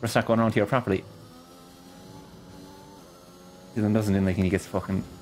We're not going around here properly. Dylan doesn't, and like, he gets fucking